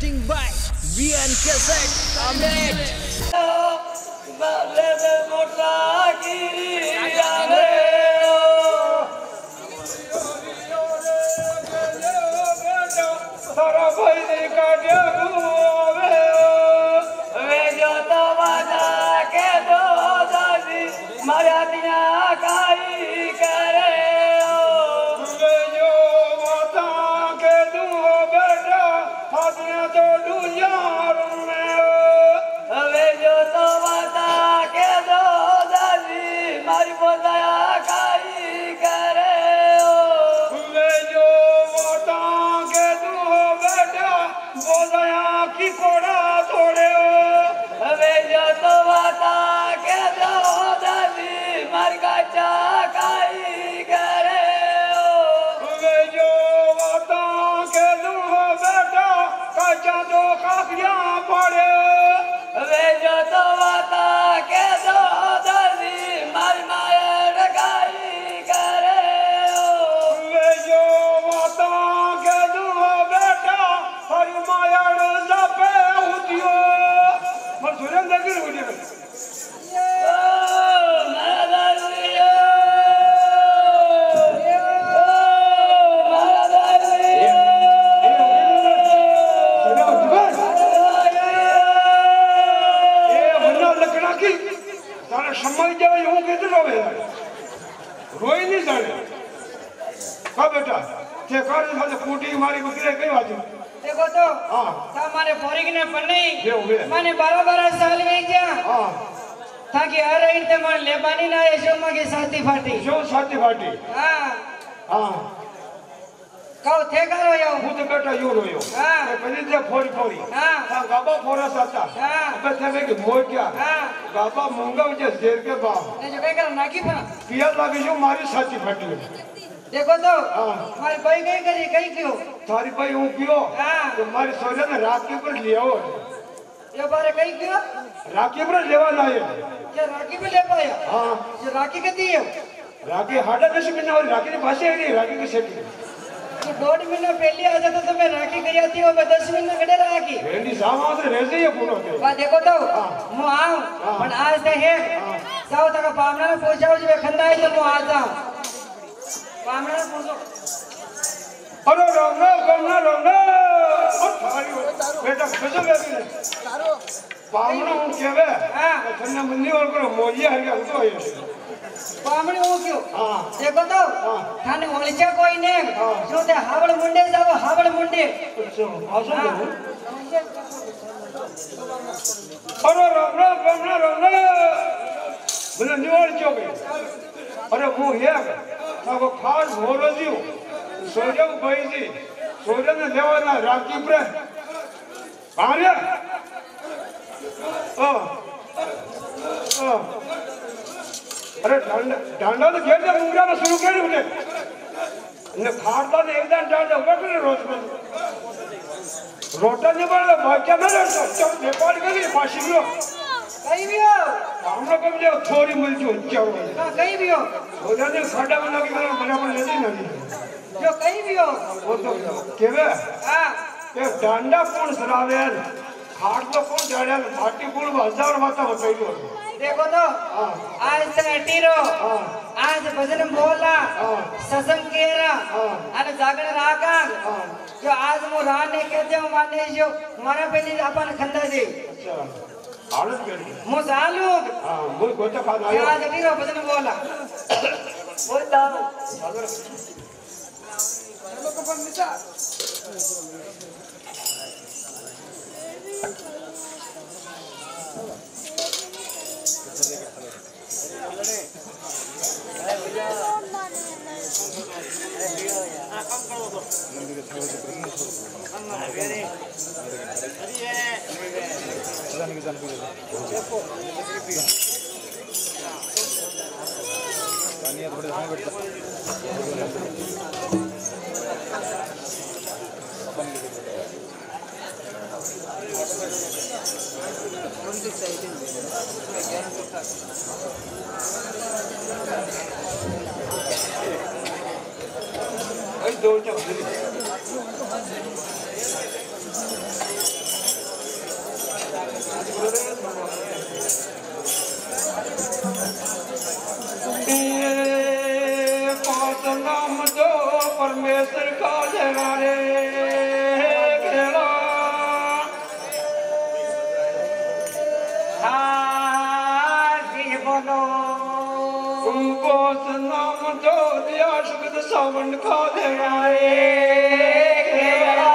presenting by VN Cassette Ahmed. रोई नहीं जाने का बेटा ते कर साले फूटी मारी बकरे कई बाजू देखो तो हां हमारे फोरिक ने पन्नी वे माने 12 साल में जा हां ताकि हर इन ते मन लेबानी ना ऐसो मगे साथी फाटी जो साथी फाटी हां हां कहो थे करो यो હું તો બેટા યો રોયો हां પછી જે ફોરી ફોરી हां તા ગાબા ફોરા સાતા हां હવે તમે કે મોય क्या हां ગાબા મૂંગા જે શેર के बाप ने जो कह कर नाकी फा पिया लागे जो मारी साथी फाटी देखो तो हां मारी भाई कहीं करी कहीं क्यों थारी भाई हूं पियो हां तो मारी सोले ने रात के ऊपर लिया हो ये बारे कहीं क्यों राखी पर लेवा लाए क्या राखी पे ले पाया हां ये राखी के दिए राखी हाडा दस महीना और राखी ने भाषा है नहीं राखी की सेटी तो 2 महीना पहले आ जाता तो मैं राखी करी आती हो मैं 10 महीना कड़े राखी रेंडी सामान से रेजे ये पूरा के बा देखो तो मु आऊं पण आज ते है साव तक पामना ने पूछाओ जे खंदा है तो मु आ जाऊं पामना ने पूछो अरे रामना गमना रामना और थारी बेटा खजो बेबी तारो पामना हूं केवे हां थन्ना मंदी और करो मोजिया हर गया तो है पामने हो क्यों हां देखो तो थाने ओलिचा कोई ने जो ते हावड़ मुंडे जाओ हावड़ मुंडे अच्छा आसो दो अरे रामना गमना रामना बोले निवार चोगे अरे वो है वो खास होरो जियो सोजम भाई जी सोजम ने लेवाना राखी पर कार्य अरे डांडा तो घेर दे मुंगरा में शुरू कर उठे ने खाड़ता ने एक दिन डांडा उठा कर रोज में रोटा नहीं पड़ा बाकी में चल नेपाल के लिए फांसी लो कहीं भी हो हम लोग कब जो थोड़ी मिल जो चलो कहीं भी हो सोजा ने खाड़ा में लगी मेरा बराबर ले दी नहीं जो कहीं भी हो वो तो केवे हां ये डांडा कौन सरावे खाड़ तो कौन डांडा माटी कौन हजार माता बताई दो देखो तो आज से टीरो आज भजन बोला ससम केरा अने जागरण रागा जो आज मु राने कहते हूं माने जो मारा पहले अपन खंदा दे अच्छा आलस करी मु चालू हां वो गोता खा आयो आज टीरो भजन बोला बोलता लोग को मिटा दो चक्कर पास नाम दो परमेश्वर का देना रे खेला बोलो पास नाम दो दिया सुगत सावन का देना रे खेला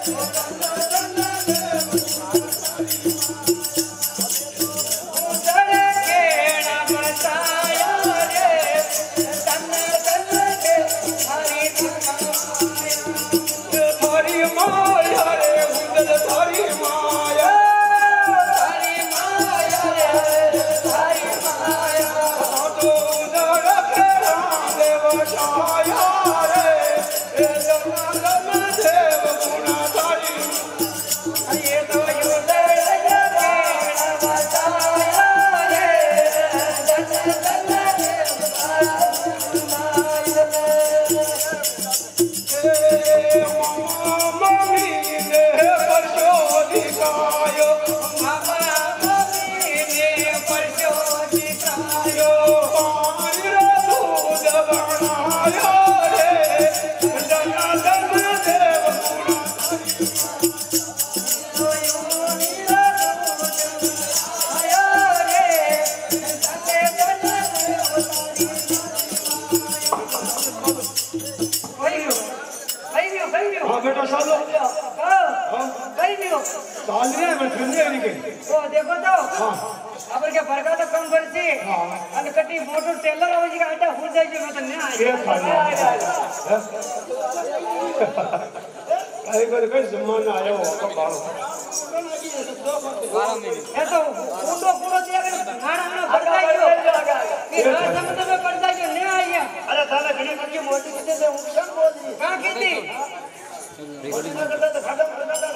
बेटा सालो साल नहीं मैं फिर नहीं निकली ओ देखो तो अब क्या फरका तो कम करसी અને કટી મોટો ટેલર આવે છે કે આટા ફૂલ જાય છે મત ને આ કઈ જમાનો આયો તો બાળો એ તો પૂરો પૂરો દે ખાણા ના ભરતા ગયો કે રાત સમતમે પડતા ગયો ને આયા અરે તાને ઘણી કટી મોટી કીધે હું કેમ બોલી કા કીધી रिकॉर्डिंग करता तो खत्म करता